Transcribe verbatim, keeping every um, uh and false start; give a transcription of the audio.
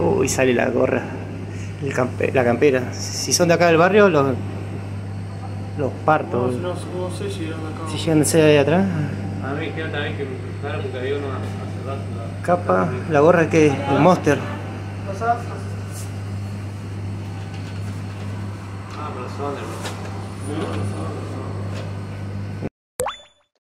Uy, sale la gorra, el campe, la campera. Si son de acá del barrio, los, los parto. No, no, no sé si llegan acá. Si llegan de ser ahí atrás. A mí me dijeron también que me fijaron porque había uno hace rato. La... Capa, la gorra que es el Monster. ¿Pasás? Ah, pero son de...